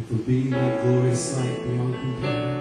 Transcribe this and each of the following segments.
for being that glorious light beyond compare.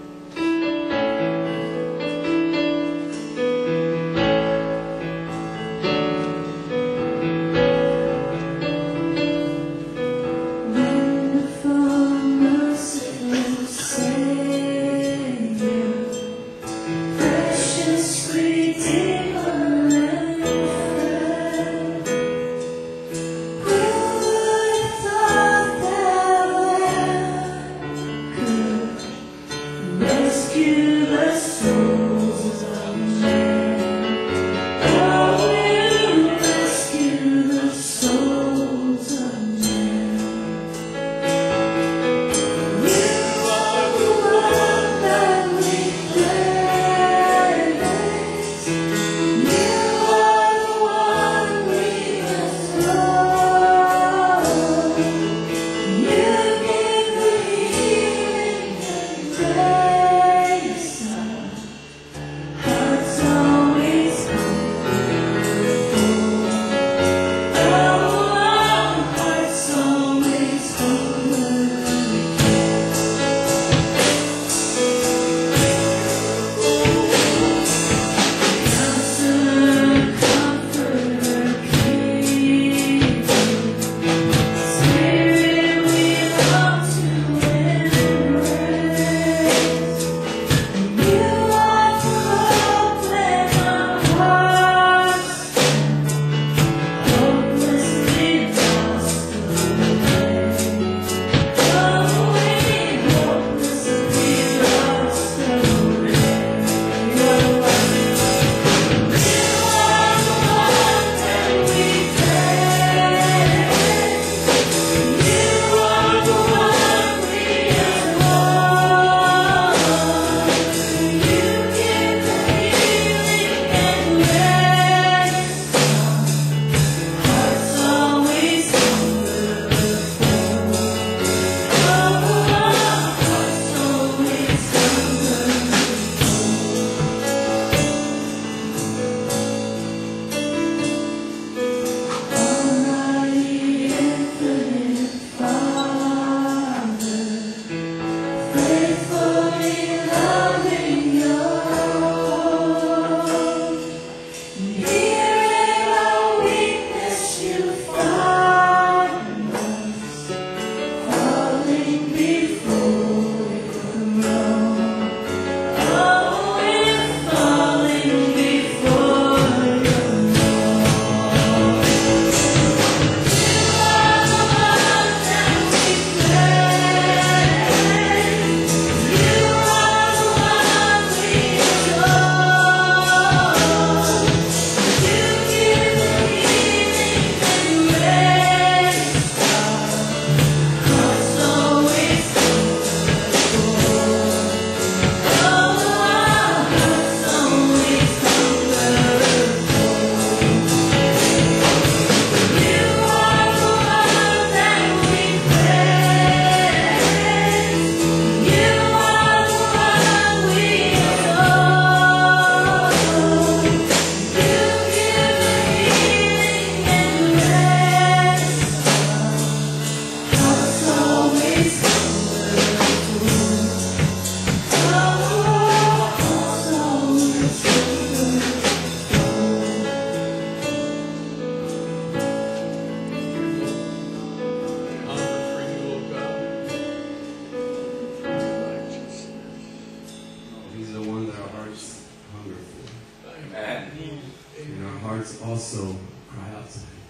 Also cry out to him.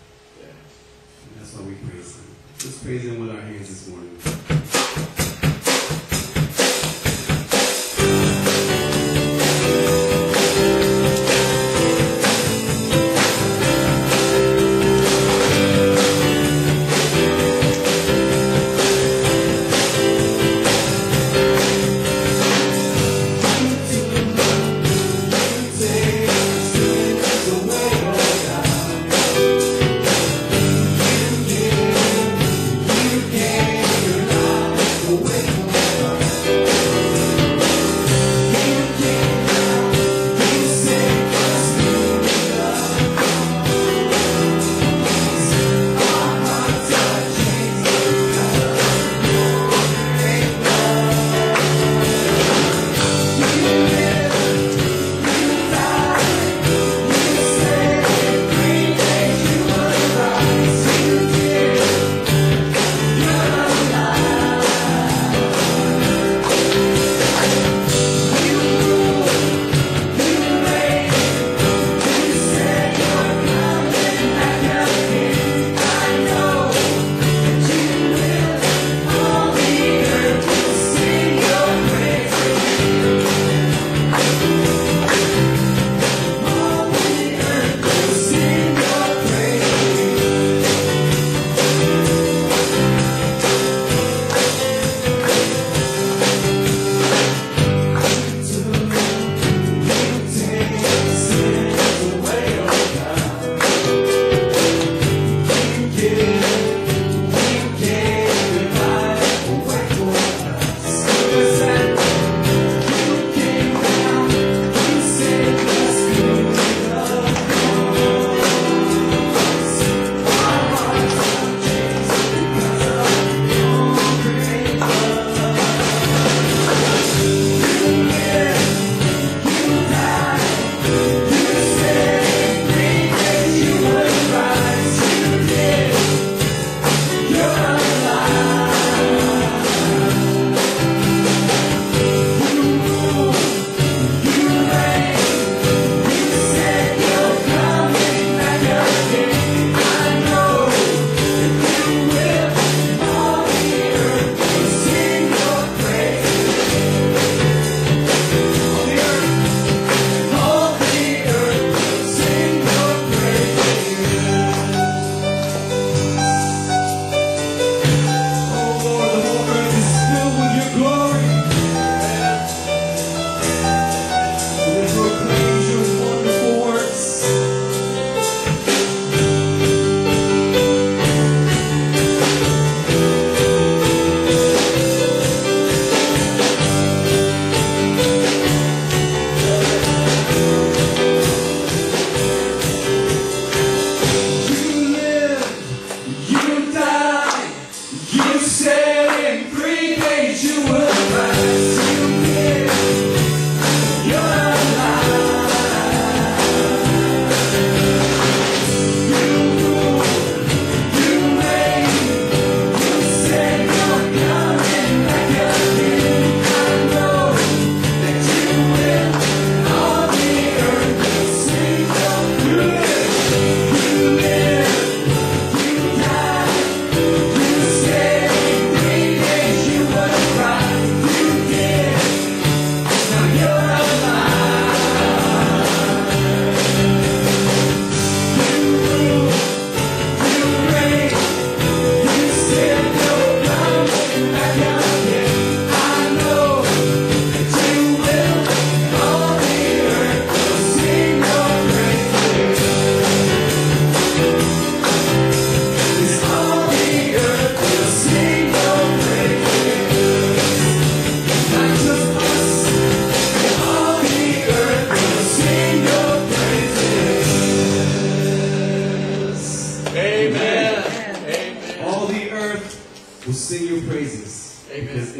And that's why we praise him. Let's praise him with our hands this morning. Take the way, oh God.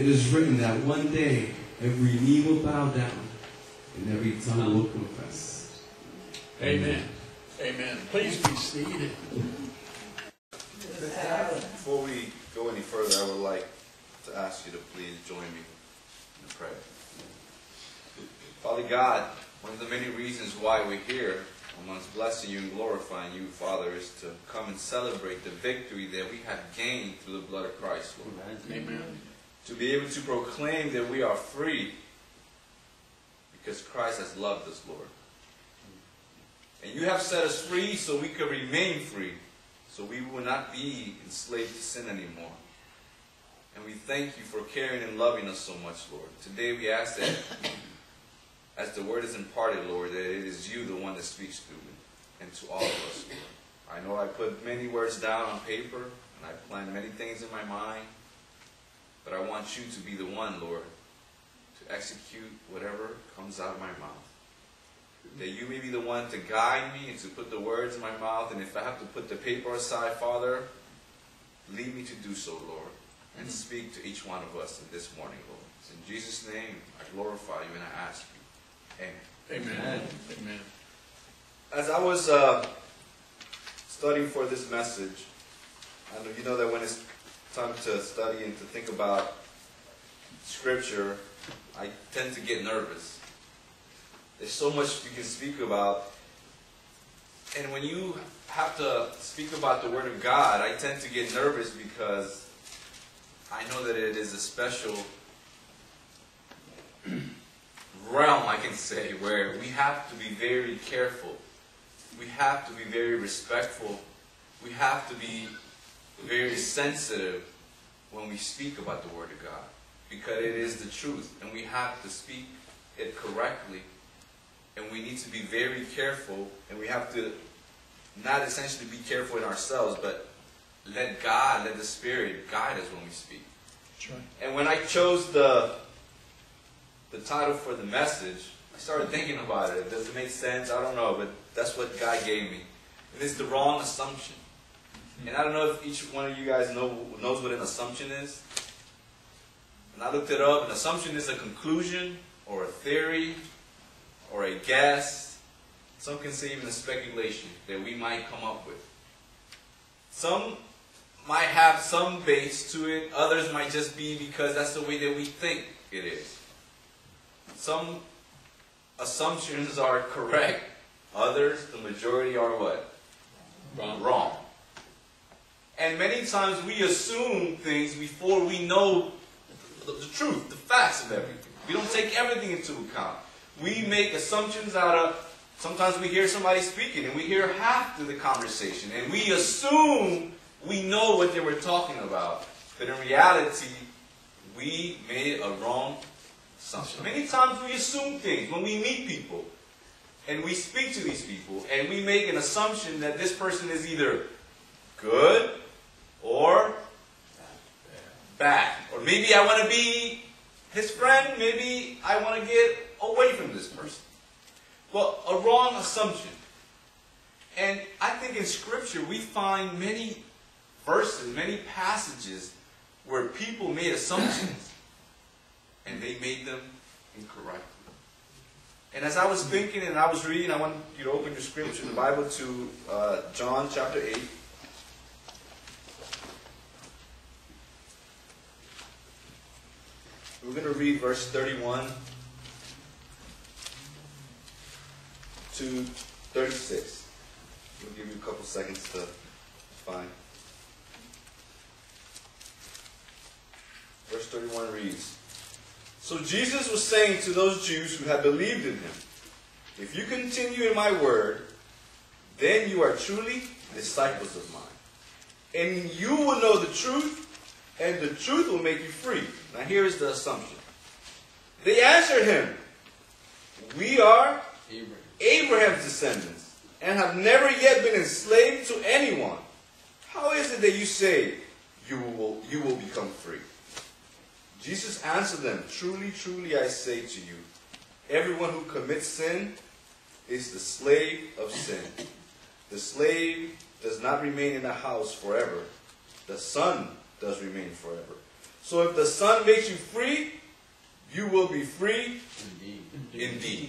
it is written that one day every knee will bow down and every tongue will confess. Amen. Amen. Please be seated. Before we go any further, I would like to ask you to please join me in prayer. Father God, one of the many reasons why we're here, amongst blessing you and glorifying you, Father, is to come and celebrate the victory that we have gained through the blood of Christ, Lord. Amen. To be able to proclaim that we are free because Christ has loved us, Lord. And you have set us free so we can remain free, so we will not be enslaved to sin anymore. And we thank you for caring and loving us so much, Lord. Today we ask that as the word is imparted, Lord, that it is you, the one that speaks through me, and to all of us, Lord. I know I put many words down on paper, and I planned many things in my mind, but I want you to be the one, Lord, to execute whatever comes out of my mouth. That you may be the one to guide me and to put the words in my mouth, and if I have to put the paper aside, Father, lead me to do so, Lord, and speak to each one of us in this morning, Lord. In Jesus' name, I glorify you and I ask you. Amen. Amen. Amen. As I was studying for this message, I know you know that when it's time to study and to think about Scripture, I tend to get nervous. There's so much you can speak about. And when you have to speak about the Word of God, I tend to get nervous because I know that it is a special realm, I can say, where we have to be very careful. We have to be very respectful. We have to be very sensitive when we speak about the Word of God, because it is the truth, and we have to speak it correctly, and we need to be very careful, and we have to not essentially be careful in ourselves, but let God, let the Spirit guide us when we speak. That's right. And when I chose the title for the message, I started thinking about it. Does it make sense? I don't know, but that's what God gave me. And it's the wrong assumption. And I don't know if each one of you guys knows what an assumption is. And I looked it up. An assumption is a conclusion or a theory or a guess. Some can say even a speculation that we might come up with. Some might have some base to it. Others might just be because that's the way that we think it is. Some assumptions are correct. Others, the majority, are what? Wrong. And many times we assume things before we know the truth, the facts of everything. We don't take everything into account. We make assumptions out of, sometimes we hear somebody speaking and we hear half of the conversation and we assume we know what they were talking about. But in reality, we made a wrong assumption. Many times we assume things when we meet people and we speak to these people and we make an assumption that this person is either good or bad. Or maybe I want to be his friend, maybe I want to get away from this person. Well, a wrong assumption. And I think in Scripture we find many verses, many passages where people made assumptions and they made them incorrectly. And as I was thinking and I was reading, I want you to open your Scripture, the Bible, to John chapter 8. We're going to read verse 31 to 36. We'll give you a couple seconds to find. Verse 31 reads, "So Jesus was saying to those Jews who had believed in him, 'If you continue in my word, then you are truly disciples of mine. And you will know the truth, and the truth will make you free.'" Now here is the assumption. They answered him, "We are Abraham's descendants, and have never yet been enslaved to anyone. How is it that you say you will become free?" Jesus answered them, "Truly, truly, I say to you, everyone who commits sin is the slave of sin. The slave does not remain in the house forever. The Son does remain forever. So if the Son makes you free, you will be free indeed.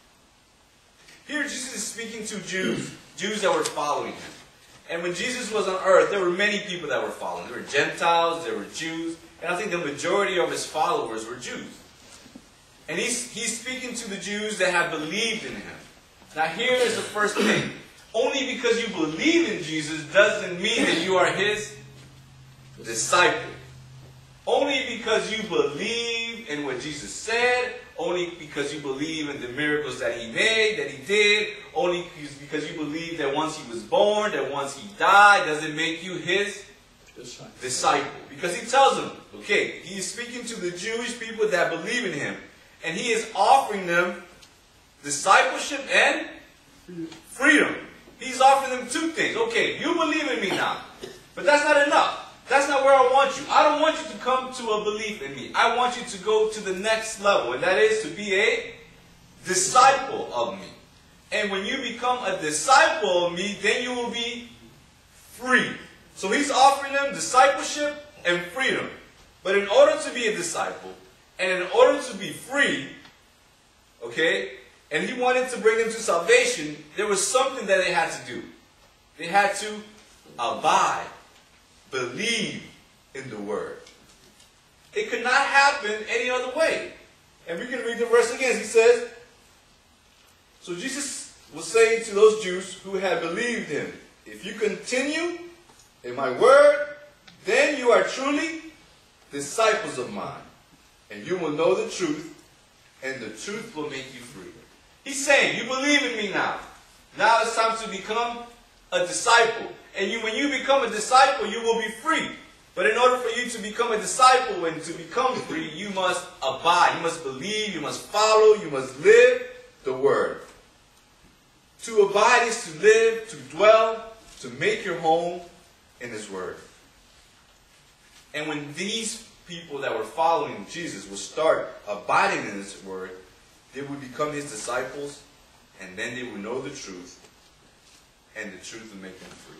Here Jesus is speaking to Jews that were following him. And when Jesus was on earth, there were many people that were following. There were Gentiles, there were Jews, and I think the majority of his followers were Jews. And he's speaking to the Jews that have believed in him. Now here is the first thing. Only because you believe in Jesus doesn't mean that you are his disciple. Only because you believe in what Jesus said, only because you believe in the miracles that he made, that he did, only because you believe that once he was born, that once he died, doesn't make you his disciple. Because he tells them, okay, he is speaking to the Jewish people that believe in him. And he is offering them discipleship and freedom. He's offering them two things. Okay, you believe in me now, but that's not enough. That's not where I want you. I don't want you to come to a belief in me. I want you to go to the next level, and that is to be a disciple of me. And when you become a disciple of me, then you will be free. So he's offering them discipleship and freedom. But in order to be a disciple, and in order to be free, okay, and he wanted to bring them to salvation, there was something that they had to do. They had to abide. Believe in the word. It could not happen any other way. And we can read the verse again. He says, so Jesus was saying to those Jews who had believed him, if you continue in my word, then you are truly disciples of mine. And you will know the truth, and the truth will make you free. He's saying, you believe in me now. Now it's time to become a disciple. And when you become a disciple, you will be free. But in order for you to become a disciple and to become free, you must abide. You must believe. You must follow. You must live the word. To abide is to live, to dwell, to make your home in his word. And when these people that were following Jesus would start abiding in his word, they would become his disciples, and then they would know the truth, and the truth would make them free.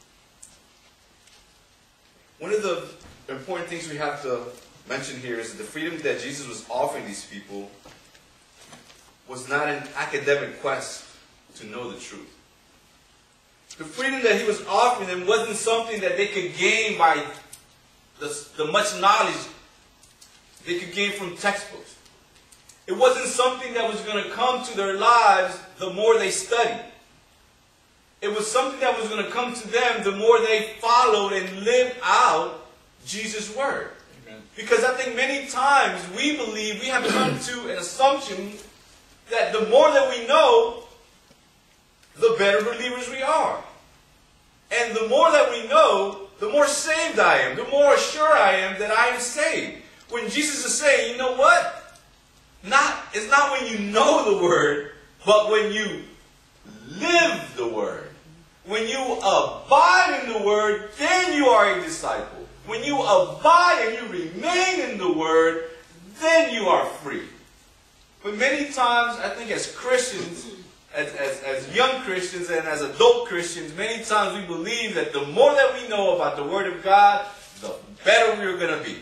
One of the important things we have to mention here is that the freedom that Jesus was offering these people was not an academic quest to know the truth. The freedom that he was offering them wasn't something that they could gain by the much knowledge they could gain from textbooks. It wasn't something that was going to come to their lives the more they studied. It was something that was going to come to them the more they followed and lived out Jesus' word. Amen. Because I think many times we believe, we have come to an assumption that the more that we know, the better believers we are. And the more that we know, the more saved I am, the more sure I am that I am saved. When Jesus is saying, you know what? It's not when you know the word, but when you live the word. When you abide in the word, then you are a disciple. When you abide and you remain in the word, then you are free. But many times, I think as Christians, as young Christians and as adult Christians, many times we believe that the more that we know about the Word of God, the better we're going to be.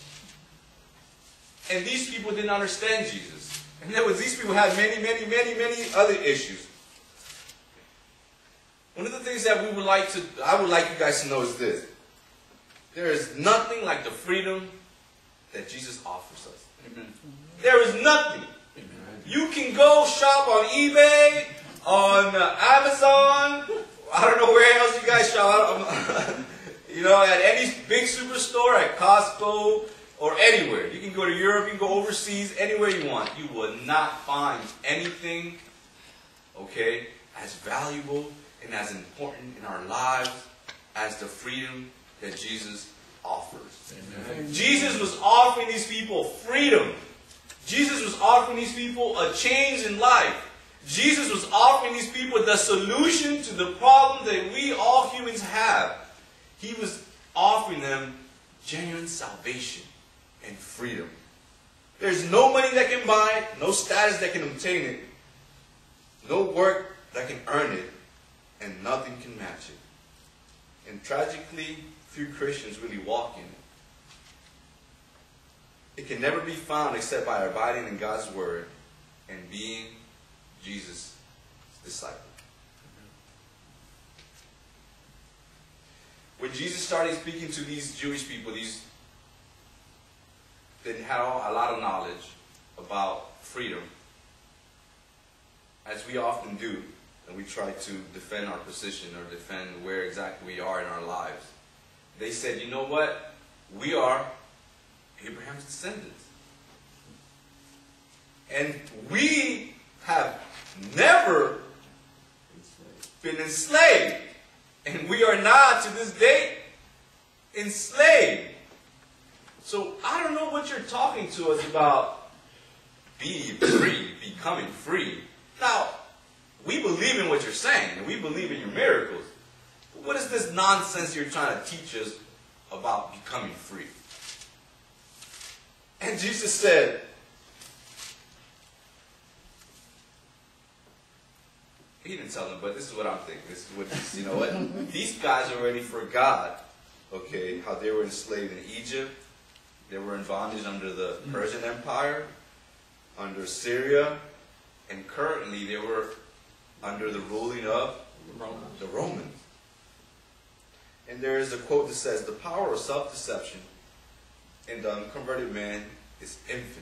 And these people didn't understand Jesus. And these people had many other issues. One of the things that I would like you guys to know is this. There is nothing like the freedom that Jesus offers us. Amen. There is nothing. Amen. You can go shop on eBay, on Amazon. I don't know where else you guys shop. You know, at any big superstore, at Costco, or anywhere. You can go to Europe, you can go overseas, anywhere you want. You will not find anything, okay, as valuable and as important in our lives as the freedom that Jesus offers. Amen. Jesus was offering these people freedom. Jesus was offering these people a change in life. Jesus was offering these people the solution to the problem that we all humans have. He was offering them genuine salvation and freedom. There's no money that can buy it, no status that can obtain it, no work that can earn it, and nothing can match it. And tragically, few Christians really walk in it. It can never be found except by abiding in God's word and being Jesus' disciple. When Jesus started speaking to these Jewish people, they had a lot of knowledge about freedom, as we often do, and we try to defend our position or defend where exactly we are in our lives. They said, you know what? We are Abraham's descendants. And we have never been enslaved. And we are not, to this day, enslaved. So I don't know what you're talking to us about being free, becoming free. Now, we believe in what you're saying, and we believe in your miracles. But what is this nonsense you're trying to teach us about becoming free? And Jesus said, he didn't tell them, but this is what I'm thinking. This is what, you know what? These guys already forgot, okay, how they were enslaved in Egypt. They were in bondage under the Persian Empire, under Syria, and currently they were under the ruling of the Romans. And there is a quote that says, the power of self-deception in the unconverted man is infinite.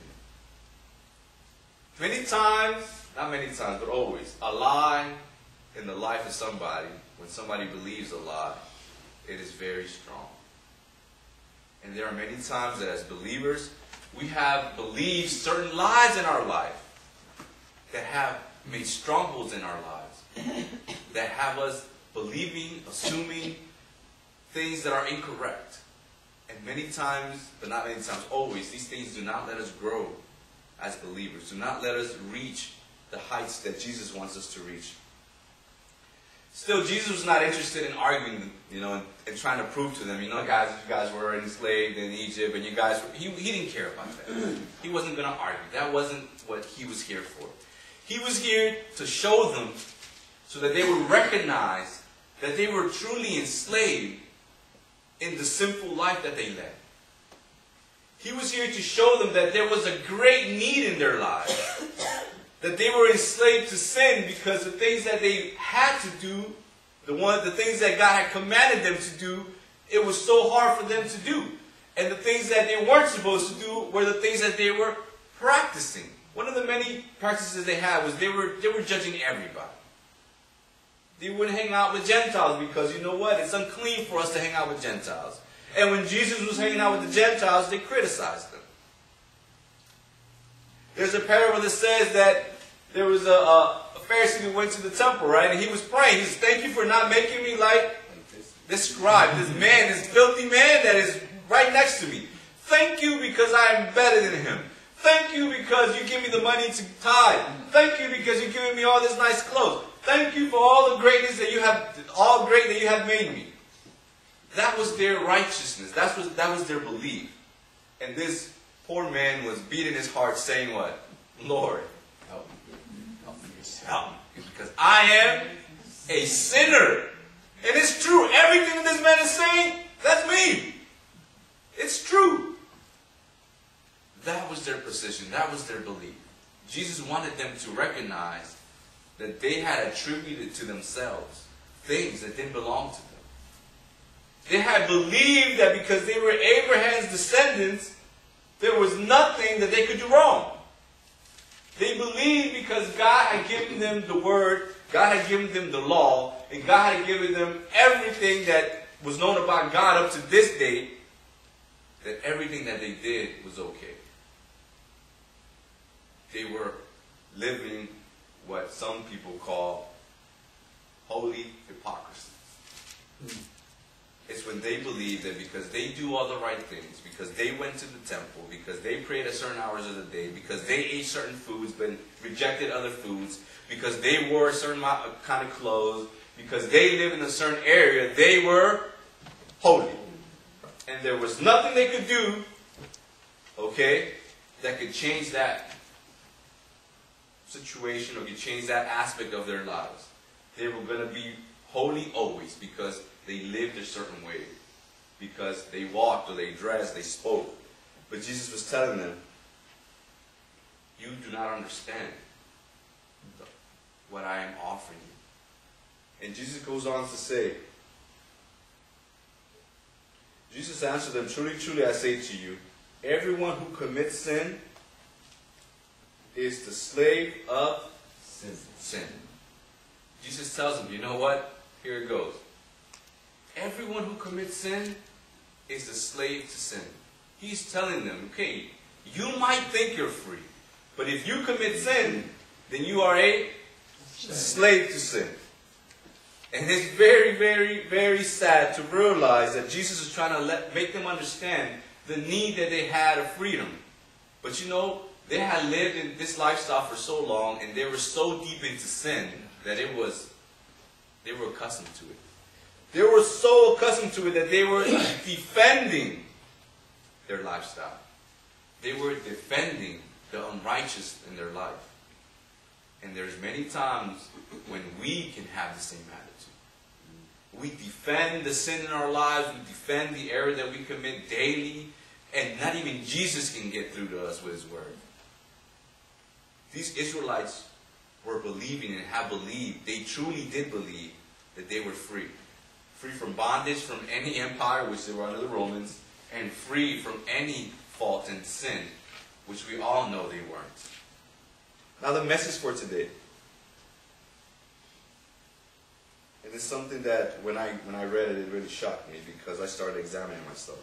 Many times, not many times, but always, a lie in the life of somebody, when somebody believes a lie, it is very strong. And there are many times that as believers, we have believed certain lies in our life that have made strongholds in our lives, that have us believing, assuming things that are incorrect. And many times, but not many times, always, these things do not let us grow as believers, do not let us reach the heights that Jesus wants us to reach. Still, Jesus was not interested in arguing, and trying to prove to them, guys, you guys were enslaved in Egypt, and you guys were, he didn't care about that. He wasn't going to argue. That wasn't what he was here for. He was here to show them so that they would recognize that they were truly enslaved in the sinful life that they led. He was here to show them that there was a great need in their lives. That they were enslaved to sin because the things that they had to do, the things that God had commanded them to do, it was so hard for them to do. And the things that they weren't supposed to do were the things that they were practicing. One of the many practices they had was they were judging everybody. They wouldn't hang out with Gentiles because, you know what, it's unclean for us to hang out with Gentiles. And when Jesus was hanging out with the Gentiles, they criticized him. There's a parable that says that there was a Pharisee who went to the temple, right? And he was praying. He said, thank you for not making me like this scribe, this man, this filthy man that is right next to me. Thank you because I am better than him. Thank you because you give me the money to tithe. Thank you because you're giving me all this nice clothes. Thank you for all the greatness that you have, all great that you have made me. That was their righteousness. That was their belief. And this poor man was beating his heart saying what? Lord, help me. Help me. Because I am a sinner. And it's true. Everything that this man is saying, that's me. It's true. That was their position. That was their belief. Jesus wanted them to recognize that they had attributed to themselves things that didn't belong to them. They had believed that because they were Abraham's descendants, there was nothing that they could do wrong. They believed because God had given them the word, God had given them the law, and God had given them everything that was known about God up to this day, that everything that they did was okay. They were living what some people call holy hypocrisy. It's when they believe that because they do all the right things, because they went to the temple, because they prayed at certain hours of the day, because they ate certain foods but rejected other foods, because they wore a certain kind of clothes, because they lived in a certain area, they were holy. And there was nothing they could do, okay, that could change that situation or could change that aspect of their lives. They were going to be holy always because they lived a certain way, because they walked or they dressed, they spoke But Jesus was telling them, you do not understand what I am offering you. And Jesus goes on to say, Jesus answered them, truly, truly, I say to you, everyone who commits sin is the slave of sin. Jesus tells them, you know what? Here it goes. Everyone who commits sin is a slave to sin. He's telling them, okay, you might think you're free, but if you commit sin, then you are a slave to sin. And it's very, very, very sad to realize that Jesus is trying to make them understand the need that they had of freedom. But you know, they had lived in this lifestyle for so long, and they were so deep into sin that they were accustomed to it. They were so accustomed to it that they were defending their lifestyle. They were defending the unrighteous in their life. And there's many times when we can have the same attitude. We defend the sin in our lives, we defend the error that we commit daily, and not even Jesus can get through to us with His Word. These Israelites were believing and have believed, they truly did believe that they were free. Free from bondage, from any empire, which they were under the Romans, and free from any fault and sin, which we all know they weren't. Now the message for today. And it's something that when I read it, it really shocked me because I started examining myself.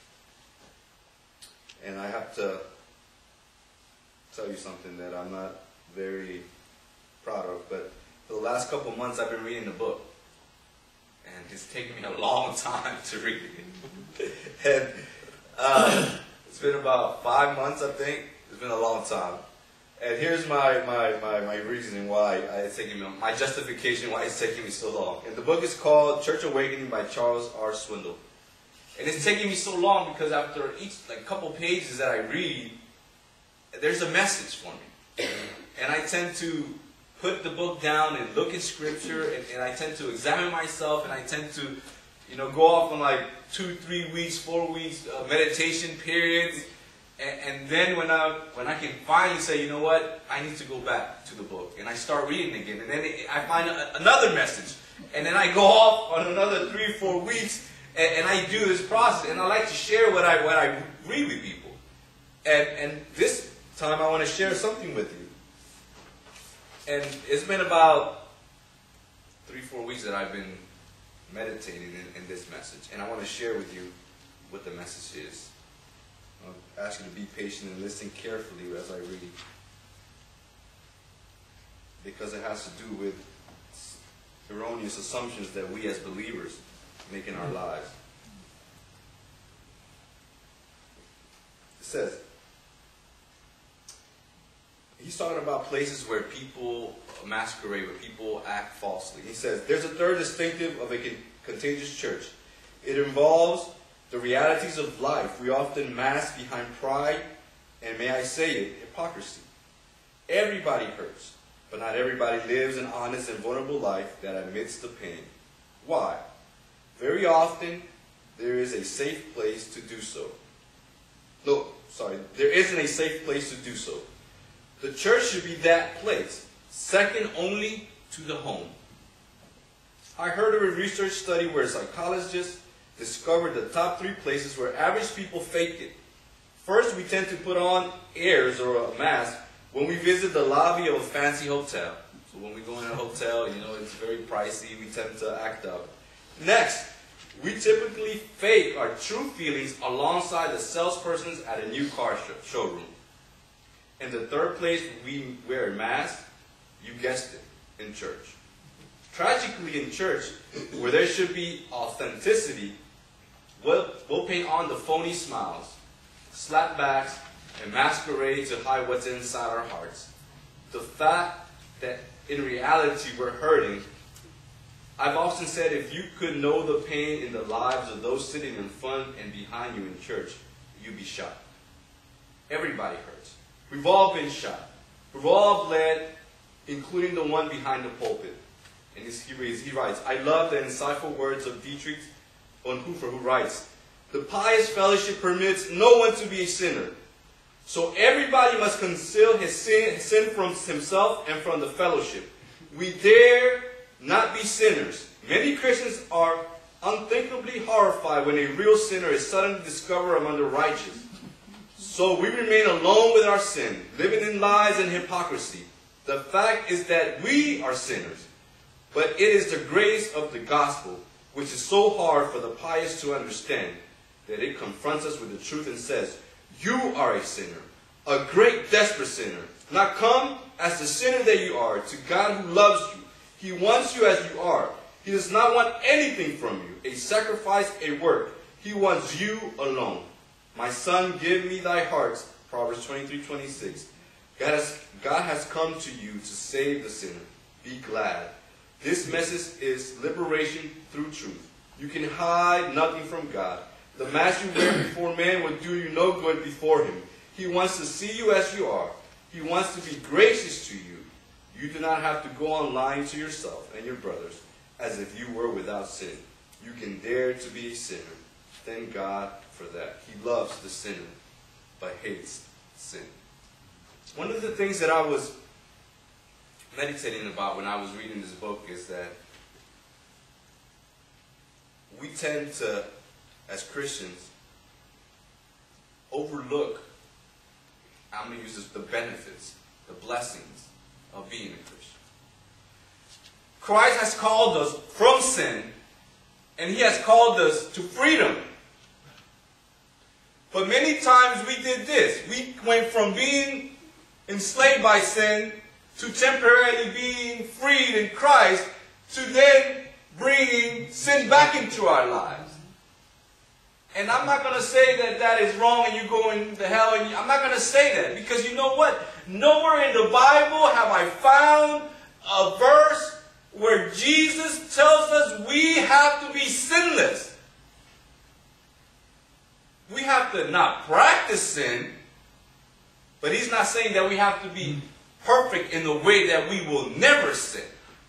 And I have to tell you something that I'm not very proud of, but for the last couple of months I've been reading the book. And it's taken me a long time to read it. And it's been about 5 months, I think. It's been a long time. And here's my reasoning why it's taking me, my justification why it's taking me so long. And the book is called Church Awakening by Charles R. Swindoll. And it's taking me so long because after each couple pages that I read, there's a message for me. And I tend to put the book down and look at scripture, and I tend to examine myself, and I tend to, go off on 2, 3 weeks, 4 weeks meditation periods. And then when I can finally say, you know what, I need to go back to the book, and I start reading again, and then I find another message, and then I go off on another 3 or 4 weeks, and I do this process, and I like to share what I read with people. And this time I want to share something with you. And it's been about 3 or 4 weeks that I've been meditating in this message, and I want to share with you what the message is. I'll ask you to be patient and listen carefully as I read, because it has to do with erroneous assumptions that we as believers make in our lives. It says, he's talking about places where people masquerade, where people act falsely. He says, there's a third distinctive of a contagious church. It involves the realities of life we often mask behind pride, and may I say it, hypocrisy. Everybody hurts, but not everybody lives an honest and vulnerable life that admits the pain. Why? Very often, there is a safe place to do so. There isn't a safe place to do so. The church should be that place, second only to the home. I heard of a research study where psychologists discovered the top 3 places where average people fake it. First, we tend to put on airs or a mask when we visit the lobby of a fancy hotel. So when we go in a hotel, it's very pricey, we tend to act up. Next, we typically fake our true feelings alongside the salespersons at a new car showroom. And the third place we wear a mask, you guessed it, in church. Tragically, in church, where there should be authenticity, we'll paint on the phony smiles, slapbacks, and masquerade to hide what's inside our hearts. The fact that in reality we're hurting. I've often said if you could know the pain in the lives of those sitting in front and behind you in church, you'd be shocked. Everybody hurts. We've all been shot. We've all bled, including the one behind the pulpit. And he writes, I love the insightful words of Dietrich Bonhoeffer, who writes, The pious fellowship permits no one to be a sinner. So everybody must conceal his sin from himself and from the fellowship. We dare not be sinners. Many Christians are unthinkably horrified when a real sinner is suddenly discovered among the righteous. So we remain alone with our sin, living in lies and hypocrisy. The fact is that we are sinners. But it is the grace of the gospel, which is so hard for the pious to understand, that it confronts us with the truth and says, you are a sinner, a great desperate sinner. Now come as the sinner that you are to God who loves you. He wants you as you are. He does not want anything from you, a sacrifice, a work. He wants you alone. My son, give me thy heart, Proverbs 23:26. God has come to you to save the sinner. Be glad. This message is liberation through truth. You can hide nothing from God. The mask you wear before man will do you no good before him. He wants to see you as you are. He wants to be gracious to you. You do not have to go on lying to yourself and your brothers as if you were without sin. You can dare to be a sinner. Thank God for that. He loves the sinner, but hates sin. One of the things that I was meditating about when I was reading this book is that we tend to, as Christians, overlook, I'm going to use this, the benefits, the blessings of being a Christian. Christ has called us from sin, and He has called us to freedom. But many times we did this. We went from being enslaved by sin to temporarily being freed in Christ to then bringing sin back into our lives. And I'm not going to say that that is wrong and you're going to hell. And I'm not going to say that, because you know what? Nowhere in the Bible have I found a verse where Jesus tells us we have to be sinless. We have to not practice sin, but He's not saying that we have to be perfect in the way that we will never sin.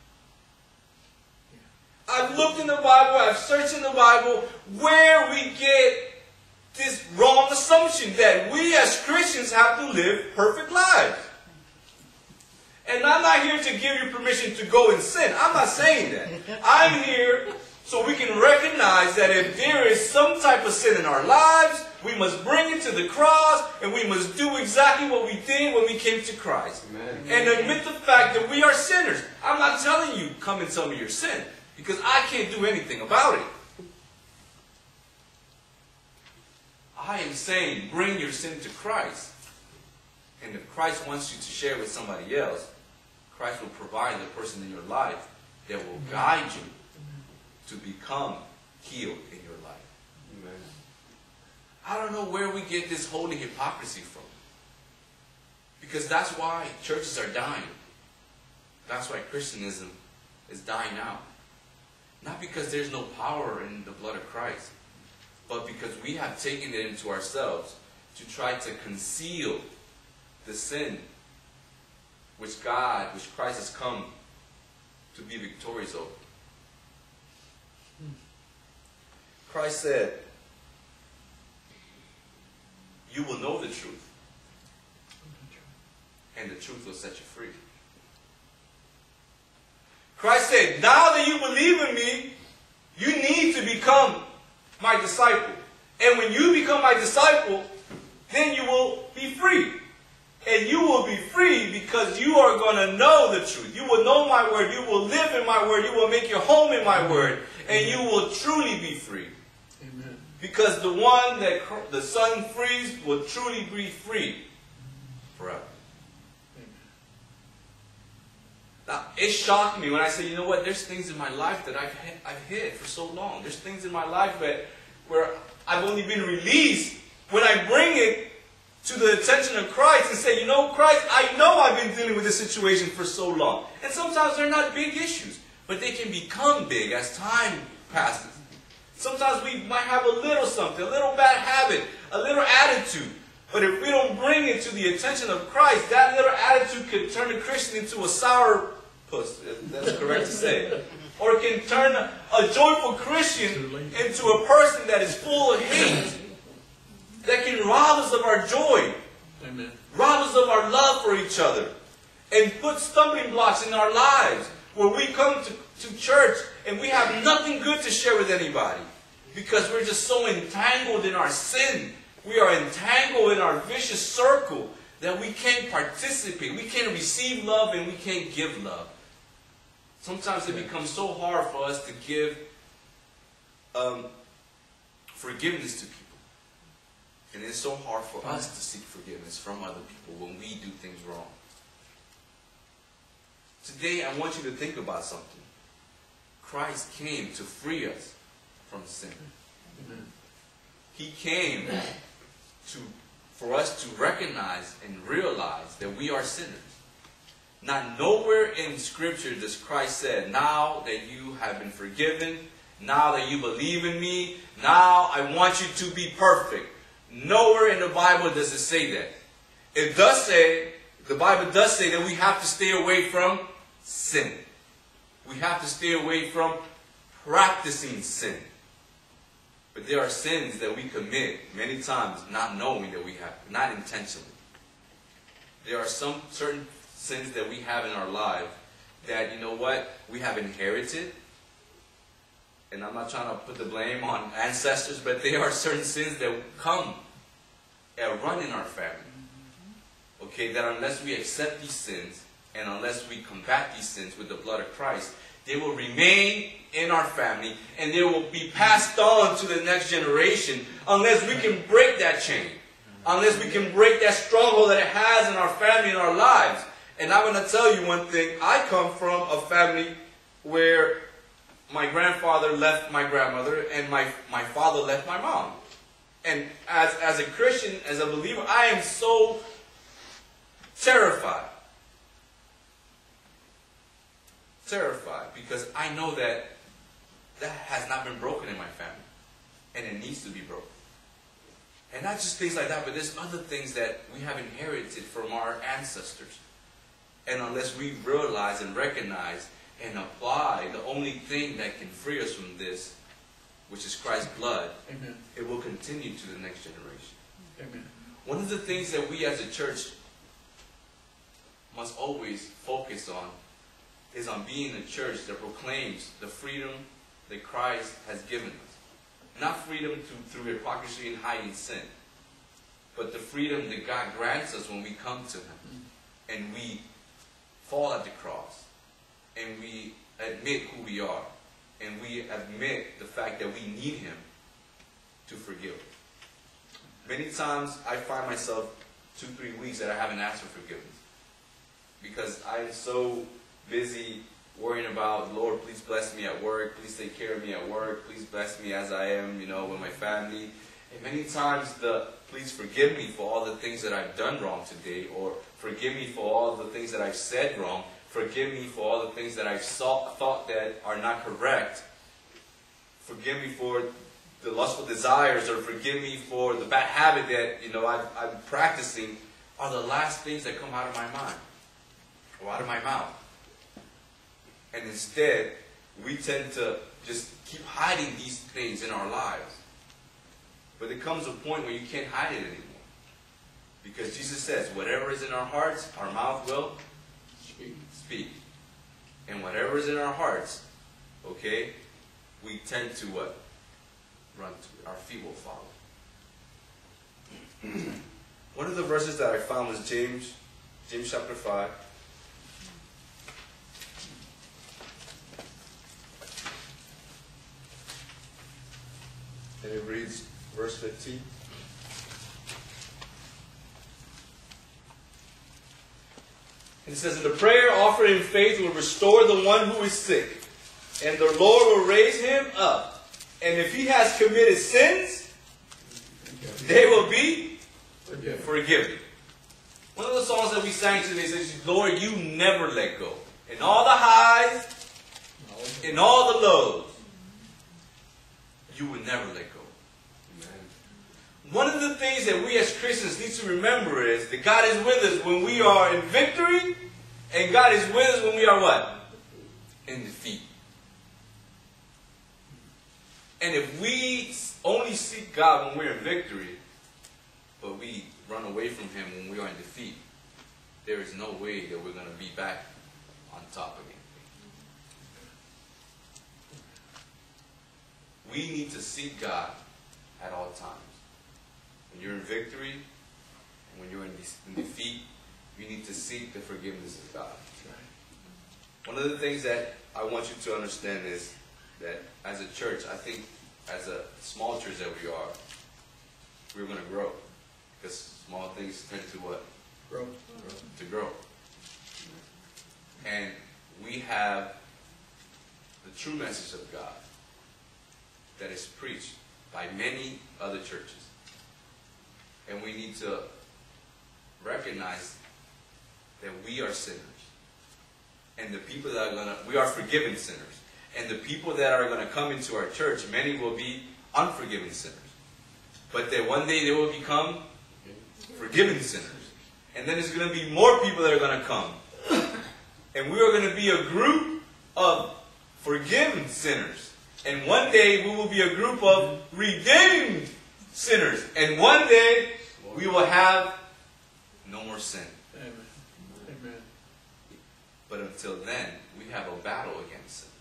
I've looked in the Bible, I've searched in the Bible where we get this wrong assumption that we as Christians have to live perfect lives. And I'm not here to give you permission to go and sin. I'm not saying that. I'm here so we can recognize that if there is some type of sin in our lives, we must bring it to the cross, and we must do exactly what we did when we came to Christ. Amen. And admit the fact that we are sinners. I'm not telling you, come and tell me your sin, because I can't do anything about it. I am saying, bring your sin to Christ. And if Christ wants you to share with somebody else, Christ will provide the person in your life that will guide you to become healed in your life. Amen. I don't know where we get this holy hypocrisy from. Because that's why churches are dying. That's why Christianism is dying out. Not because there's no power in the blood of Christ, but because we have taken it into ourselves to try to conceal the sin which Christ has come to be victorious over. Christ said, you will know the truth, and the truth will set you free. Christ said, now that you believe in me, you need to become my disciple. And when you become my disciple, then you will be free. And you will be free because you are going to know the truth. You will know my word. You will live in my word. You will make your home in my word. And you will truly be free. Amen. Because the one that the Son frees will truly be free forever. Amen. Now, it shocked me when I said, you know what, there's things in my life that I've hid for so long. There's things in my life where I've only been released when I bring it to the attention of Christ and say, you know, Christ, I know I've been dealing with this situation for so long. And sometimes they're not big issues, but they can become big as time passes. Sometimes we might have a little something, a little bad habit, a little attitude. But if we don't bring it to the attention of Christ, that little attitude could turn a Christian into a sour puss. That's correct to say. Or it can turn a joyful Christian into a person that is full of hate. That can rob us of our joy. Amen. Rob us of our love for each other. And put stumbling blocks in our lives. Where we come to church and we have nothing good to share with anybody. Because we're just so entangled in our sin. We are entangled in our vicious circle that we can't participate. We can't receive love and we can't give love. Sometimes it becomes so hard for us to give forgiveness to people. And it's so hard for us to seek forgiveness from other people when we do things wrong. Today I want you to think about something. Christ came to free us from sin. Amen. He came for us to recognize and realize that we are sinners. Not nowhere in Scripture does Christ say, now that you have been forgiven, now that you believe in me, now I want you to be perfect. Nowhere in the Bible does it say that. It does say, the Bible does say that we have to stay away from sin. We have to stay away from practicing sin. But there are sins that we commit many times not knowing that we have, not intentionally. There are some certain sins that we have in our life that, you know what, we have inherited. And I'm not trying to put the blame on ancestors, but there are certain sins that come and run in our family. Okay, that unless we accept these sins and unless we combat these sins with the blood of Christ, they will remain in our family and they will be passed on to the next generation unless we can break that chain. Unless we can break that stronghold that it has in our family and our lives. And I'm going to tell you one thing. I come from a family where my grandfather left my grandmother and my father left my mom. And as a Christian, as a believer, I am so terrified. Terrified because I know that has not been broken in my family. And it needs to be broken. And not just things like that, but there's other things that we have inherited from our ancestors. And unless we realize and recognize and apply the only thing that can free us from this, which is Christ's blood, Amen. It will continue to the next generation. Amen. One of the things that we as a church must always focus on is on being a church that proclaims the freedom that Christ has given us. Not freedom through hypocrisy and hiding sin, but the freedom that God grants us when we come to Him and we fall at the cross and we admit who we are and we admit the fact that we need Him to forgive. Many times I find myself 2-3 weeks that I haven't asked for forgiveness because I am so busy worrying about, Lord, please bless me at work. Please take care of me at work. Please bless me as I am, with my family. And many times please forgive me for all the things that I've done wrong today, or forgive me for all the things that I've said wrong. Forgive me for all the things that I've thought that are not correct. Forgive me for the lustful desires, or forgive me for the bad habit that I'm practicing, are the last things that come out of my mind or out of my mouth. And instead, we tend to just keep hiding these things in our lives. But there comes a point where you can't hide it anymore. Because Jesus says, whatever is in our hearts, our mouth will speak. And whatever is in our hearts, okay, we tend to what? Run to it. Our feet will follow. One of the verses that I found was James chapter 5. And it reads, verse 15. And it says, and the prayer offered in faith will restore the one who is sick, and the Lord will raise him up. And if he has committed sins, they will be forgiven. One of the songs that we sang today says, Lord, you never let go. In all the highs, in all the lows, you will never let go. One of the things that we as Christians need to remember is that God is with us when we are in victory, and God is with us when we are what? in defeat. And if we only seek God when we're in victory, but we run away from Him when we are in defeat, there is no way that we're going to be back on top again. We need to seek God at all times. When you're in victory and when you're in defeat, you need to seek the forgiveness of God. One of the things that I want you to understand is that as a church, I think as a small church that we are, we're going to grow. Because small things tend to what? Grow. To grow. And we have the true message of God that is preached by many other churches. And we need to recognize that we are sinners. And the people that are we are forgiven sinners. And the people that are going to come into our church, many will be unforgiven sinners. But that one day they will become forgiven sinners. And then there's going to be more people that are going to come. And we are going to be a group of forgiven sinners. And one day we will be a group of redeemed sinners. And one day we will have no more sin. Amen. Amen. But until then, we have a battle against sin.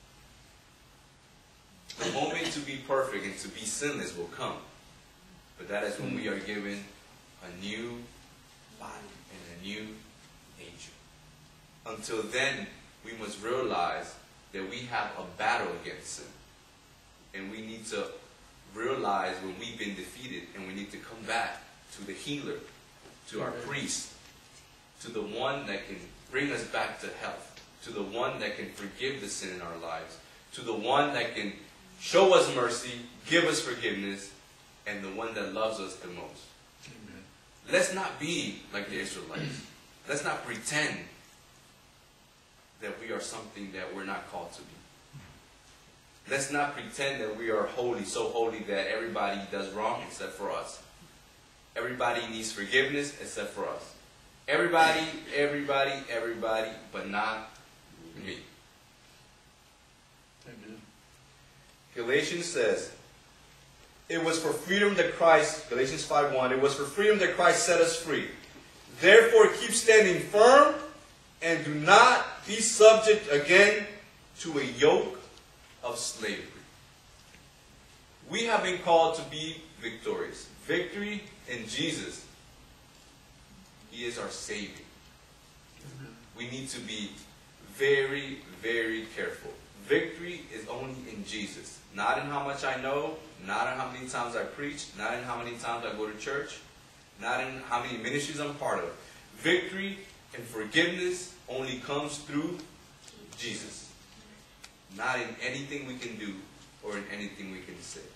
The moment to be perfect and to be sinless will come. But that is when we are given a new body and a new nature. Until then, we must realize that we have a battle against sin. And we need to realize when we've been defeated, and we need to come back to the healer, to our priest, to the one that can bring us back to health, to the one that can forgive the sin in our lives, to the one that can show us mercy, give us forgiveness, and the one that loves us the most. Amen. Let's not be like the Israelites. Let's not pretend that we are something that we're not called to be. Let's not pretend that we are holy, so holy that everybody does wrong except for us. Everybody needs forgiveness except for us. Everybody, but not me. Amen. Galatians says, it was for freedom that Christ, Galatians 5:1, it was for freedom that Christ set us free. Therefore keep standing firm and do not be subject again to a yoke of slavery. We have been called to be victorious. Victory in Jesus. He is our Savior. We need to be very, very careful. Victory is only in Jesus. Not in how much I know, not in how many times I preach, not in how many times I go to church, not in how many ministries I'm part of. Victory and forgiveness only comes through Jesus. Not in anything we can do or in anything we can say.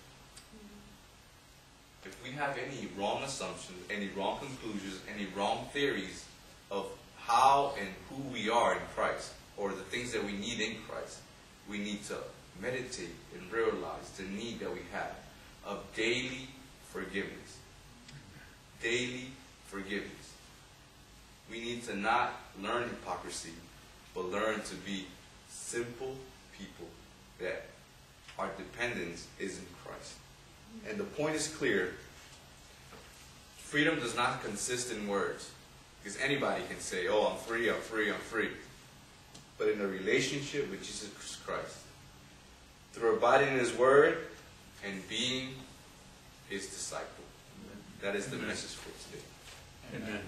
If we have any wrong assumptions, any wrong conclusions, any wrong theories of how and who we are in Christ, or the things that we need in Christ, we need to meditate and realize the need that we have of daily forgiveness. Daily forgiveness. We need to not learn hypocrisy, but learn to be simple people that our dependence is in Christ. And the point is clear. Freedom does not consist in words. Because anybody can say, oh, I'm free, I'm free, I'm free. But in a relationship with Jesus Christ, through abiding in His Word and being His disciple. That is the message for today. Amen.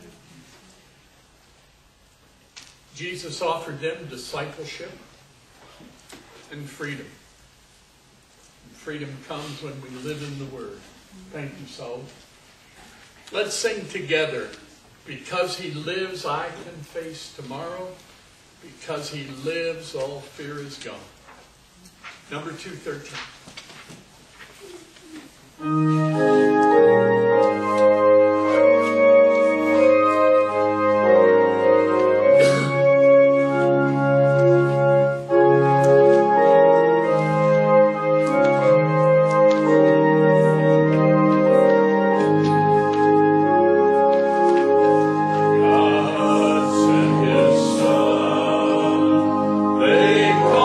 Jesus offered them discipleship and freedom. Freedom comes when we live in the Word. Thank you, Saul. Let's sing together. Because He lives, I can face tomorrow. Because He lives, all fear is gone. Number 213. God sent His Son, they call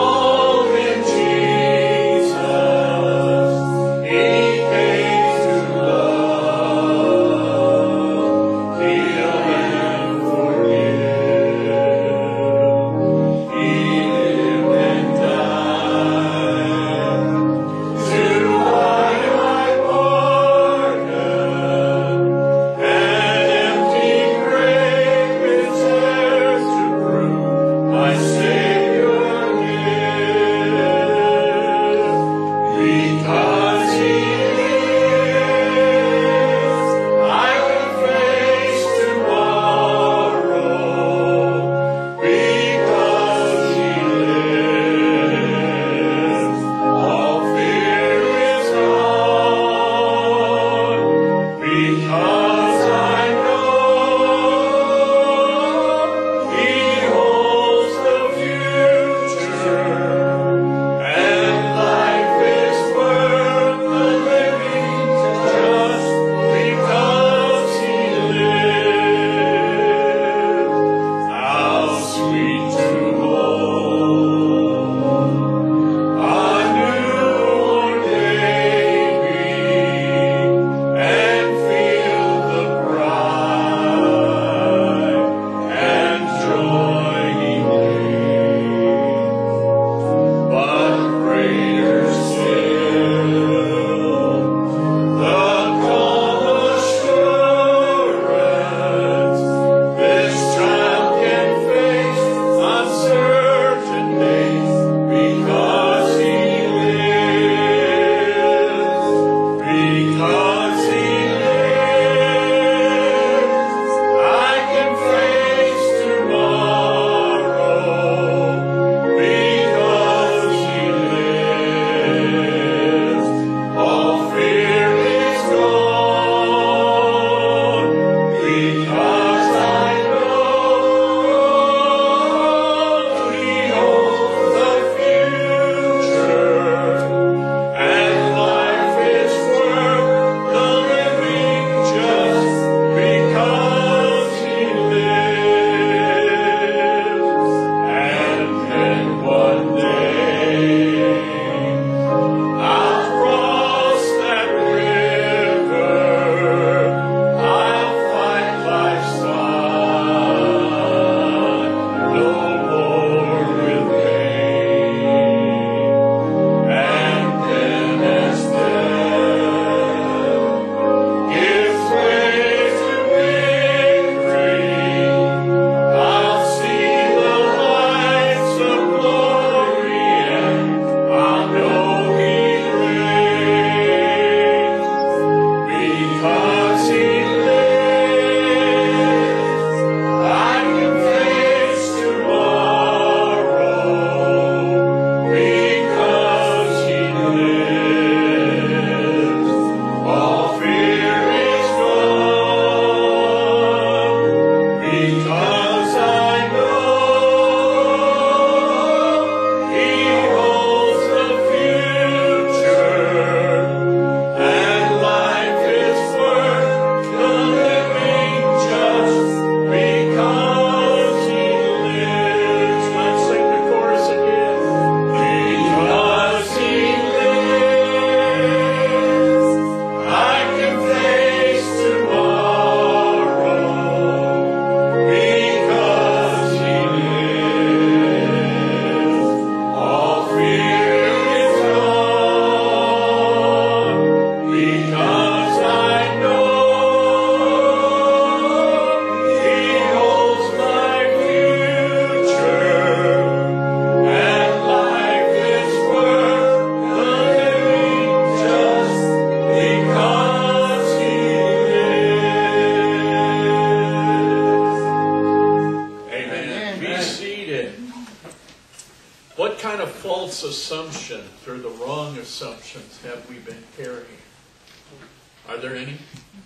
kind of false assumptions or the wrong assumptions have we been carrying? Are there any?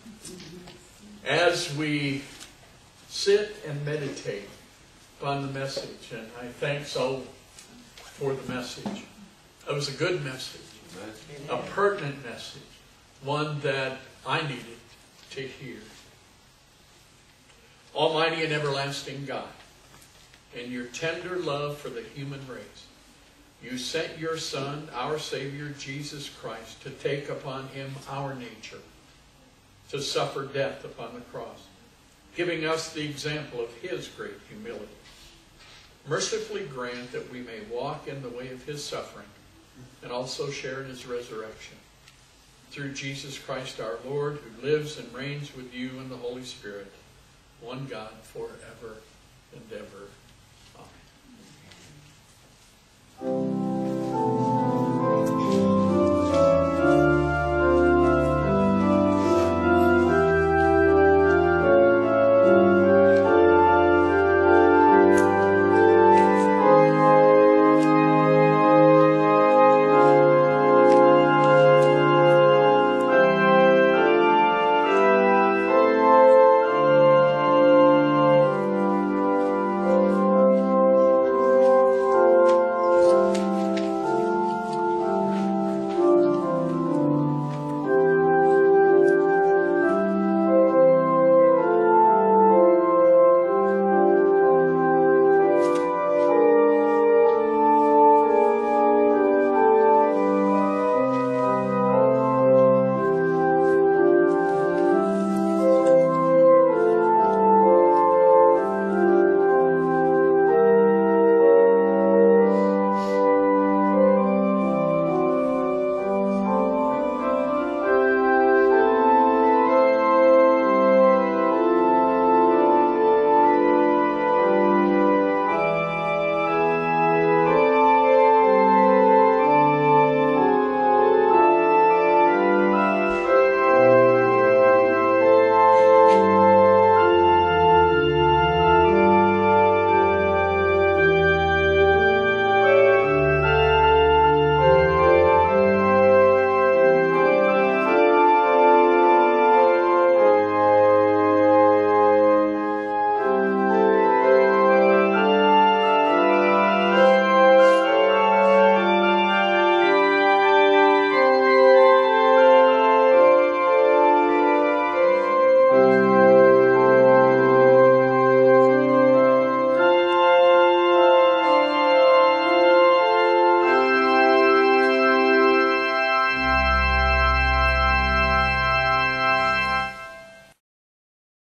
As we sit and meditate upon the message, and I thank Saul for the message. It was a good message, a pertinent message, one that I needed to hear. Almighty and everlasting God, in your tender love for the human race, you sent your Son, our Savior, Jesus Christ, to take upon him our nature, to suffer death upon the cross, giving us the example of his great humility. Mercifully grant that we may walk in the way of his suffering and also share in his resurrection. Through Jesus Christ our Lord, who lives and reigns with you in the Holy Spirit, one God forever and ever.